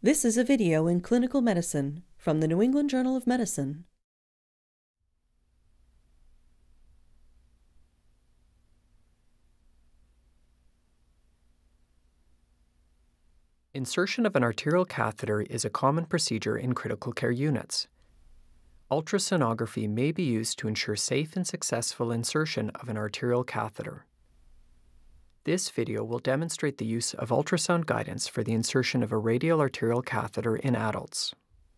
This is a video in clinical medicine from the New England Journal of Medicine. Insertion of an arterial catheter is a common procedure in critical care units. Ultrasonography may be used to ensure safe and successful insertion of an arterial catheter. This video will demonstrate the use of ultrasound guidance for the insertion of a radial arterial catheter in adults.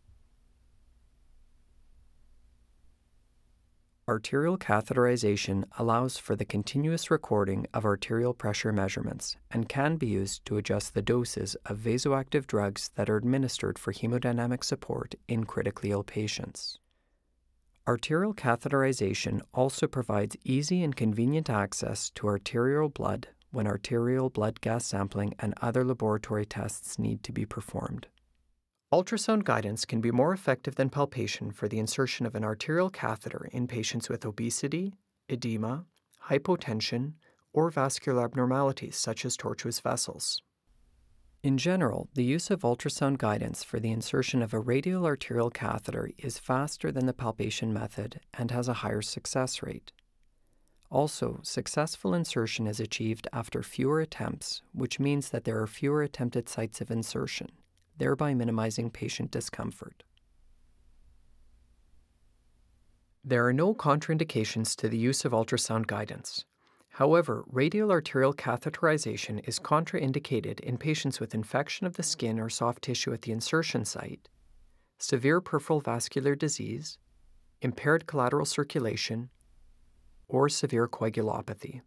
Arterial catheterization allows for the continuous recording of arterial pressure measurements and can be used to adjust the doses of vasoactive drugs that are administered for hemodynamic support in critically ill patients. Arterial catheterization also provides easy and convenient access to arterial blood when arterial blood gas sampling and other laboratory tests need to be performed. Ultrasound guidance can be more effective than palpation for the insertion of an arterial catheter in patients with obesity, edema, hypotension, or vascular abnormalities such as tortuous vessels. In general, the use of ultrasound guidance for the insertion of a radial arterial catheter is faster than the palpation method and has a higher success rate. Also, successful insertion is achieved after fewer attempts, which means that there are fewer attempted sites of insertion, thereby minimizing patient discomfort. There are no contraindications to the use of ultrasound guidance. However, radial arterial catheterization is contraindicated in patients with infection of the skin or soft tissue at the insertion site, severe peripheral vascular disease, impaired collateral circulation, or severe coagulopathy.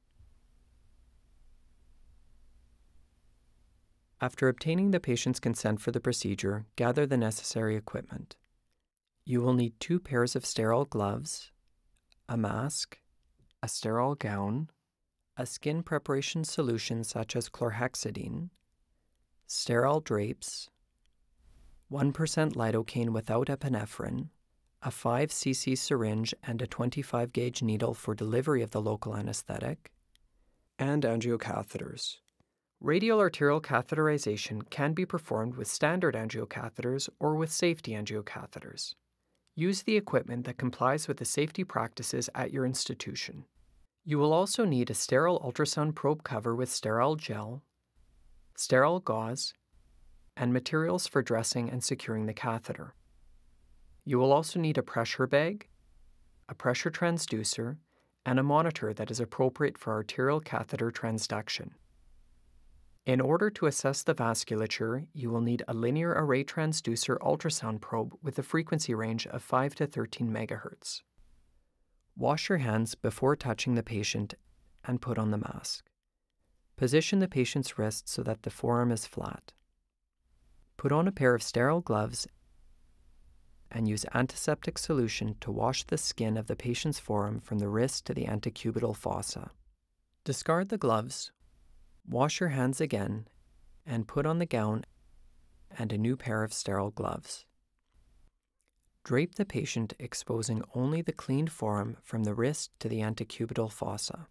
After obtaining the patient's consent for the procedure, gather the necessary equipment. You will need 2 pairs of sterile gloves, a mask, a sterile gown, a skin preparation solution such as chlorhexidine, sterile drapes, 1% lidocaine without epinephrine, a 5 cc syringe and a 25 gauge needle for delivery of the local anesthetic, and angio catheters. Radial arterial catheterization can be performed with standard angio catheters or with safety angio catheters. Use the equipment that complies with the safety practices at your institution. You will also need a sterile ultrasound probe cover with sterile gel, sterile gauze, and materials for dressing and securing the catheter. You will also need a pressure bag, a pressure transducer, and a monitor that is appropriate for arterial catheter transduction. In order to assess the vasculature, you will need a linear array transducer ultrasound probe with a frequency range of 5 to 13 MHz. Wash your hands before touching the patient and put on the mask. Position the patient's wrist so that the forearm is flat. Put on a pair of sterile gloves and use antiseptic solution to wash the skin of the patient's forearm from the wrist to the antecubital fossa. Discard the gloves, wash your hands again, and put on the gown and a new pair of sterile gloves. Drape the patient, exposing only the cleaned forearm from the wrist to the antecubital fossa.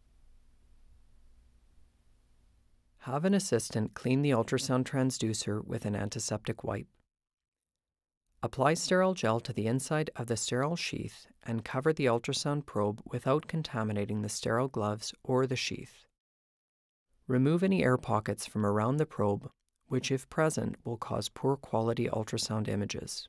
Have an assistant clean the ultrasound transducer with an antiseptic wipe. Apply sterile gel to the inside of the sterile sheath and cover the ultrasound probe without contaminating the sterile gloves or the sheath. Remove any air pockets from around the probe, which if present will cause poor quality ultrasound images.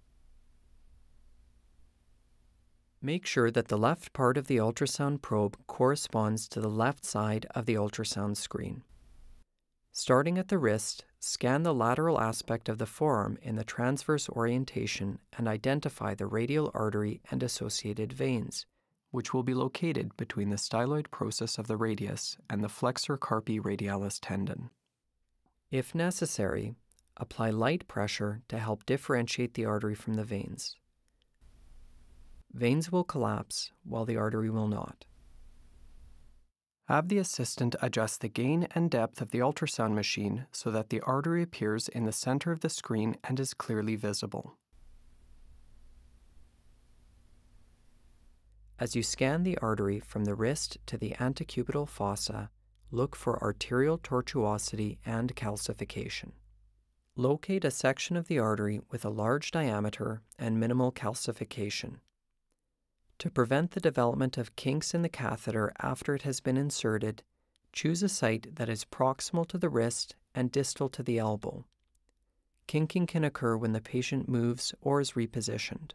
Make sure that the left part of the ultrasound probe corresponds to the left side of the ultrasound screen. Starting at the wrist, scan the lateral aspect of the forearm in the transverse orientation and identify the radial artery and associated veins, which will be located between the styloid process of the radius and the flexor carpi radialis tendon. If necessary, apply light pressure to help differentiate the artery from the veins. Veins will collapse while the artery will not. Have the assistant adjust the gain and depth of the ultrasound machine so that the artery appears in the center of the screen and is clearly visible. As you scan the artery from the wrist to the antecubital fossa, look for arterial tortuosity and calcification. Locate a section of the artery with a large diameter and minimal calcification. To prevent the development of kinks in the catheter after it has been inserted, choose a site that is proximal to the wrist and distal to the elbow. Kinking can occur when the patient moves or is repositioned.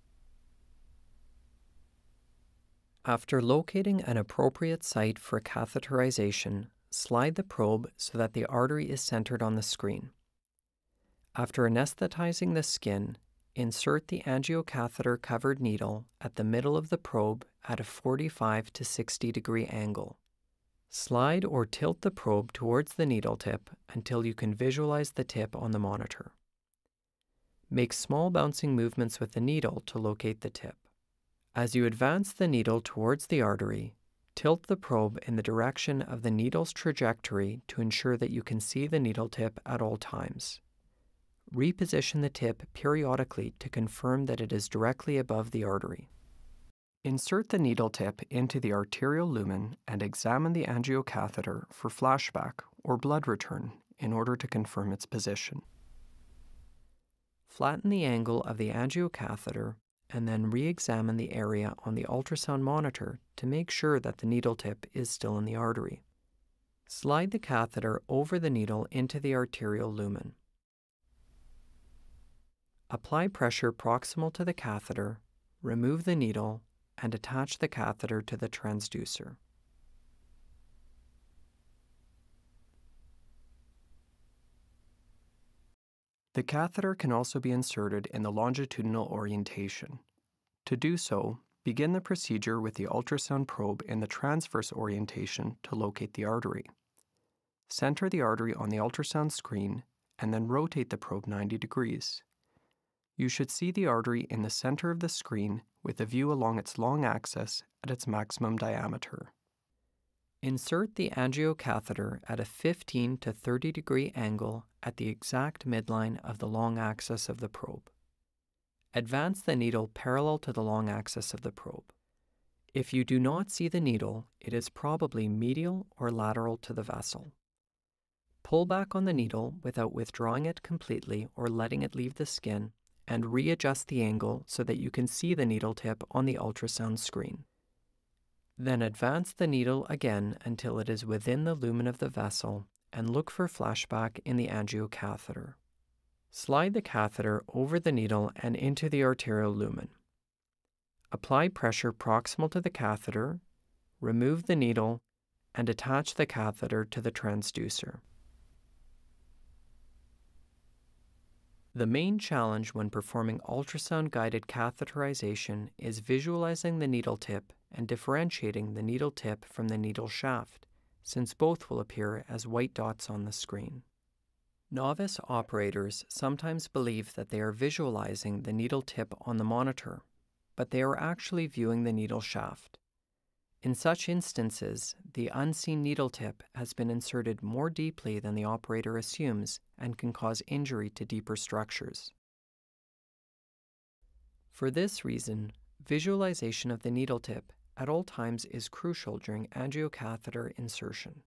After locating an appropriate site for catheterization, slide the probe so that the artery is centered on the screen. After anesthetizing the skin, insert the angiocatheter covered needle at the middle of the probe at a 45 to 60 degree angle. Slide or tilt the probe towards the needle tip until you can visualize the tip on the monitor. Make small bouncing movements with the needle to locate the tip. As you advance the needle towards the artery, tilt the probe in the direction of the needle's trajectory to ensure that you can see the needle tip at all times. Reposition the tip periodically to confirm that it is directly above the artery. Insert the needle tip into the arterial lumen and examine the angiocatheter for flashback or blood return in order to confirm its position. Flatten the angle of the angiocatheter and then re-examine the area on the ultrasound monitor to make sure that the needle tip is still in the artery. Slide the catheter over the needle into the arterial lumen. Apply pressure proximal to the catheter, remove the needle, and attach the catheter to the transducer. The catheter can also be inserted in the longitudinal orientation. To do so, begin the procedure with the ultrasound probe in the transverse orientation to locate the artery. Center the artery on the ultrasound screen and then rotate the probe 90 degrees. You should see the artery in the center of the screen with a view along its long axis at its maximum diameter. Insert the angiocatheter at a 15 to 30 degree angle at the exact midline of the long axis of the probe. Advance the needle parallel to the long axis of the probe. If you do not see the needle, it is probably medial or lateral to the vessel. Pull back on the needle without withdrawing it completely or letting it leave the skin, and readjust the angle so that you can see the needle tip on the ultrasound screen. Then advance the needle again until it is within the lumen of the vessel and look for flashback in the angiocatheter. Slide the catheter over the needle and into the arterial lumen. Apply pressure proximal to the catheter, remove the needle, and attach the catheter to the transducer. The main challenge when performing ultrasound-guided catheterization is visualizing the needle tip and differentiating the needle tip from the needle shaft, since both will appear as white dots on the screen. Novice operators sometimes believe that they are visualizing the needle tip on the monitor, but they are actually viewing the needle shaft. In such instances, the unseen needle tip has been inserted more deeply than the operator assumes and can cause injury to deeper structures. For this reason, visualization of the needle tip at all times is crucial during angiocatheter insertion.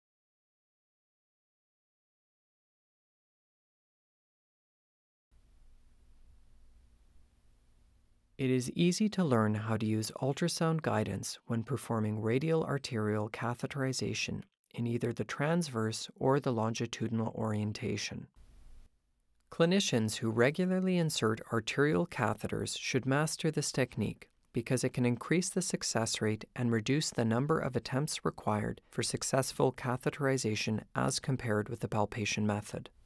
It is easy to learn how to use ultrasound guidance when performing radial arterial catheterization in either the transverse or the longitudinal orientation. Clinicians who regularly insert arterial catheters should master this technique because it can increase the success rate and reduce the number of attempts required for successful catheterization as compared with the palpation method.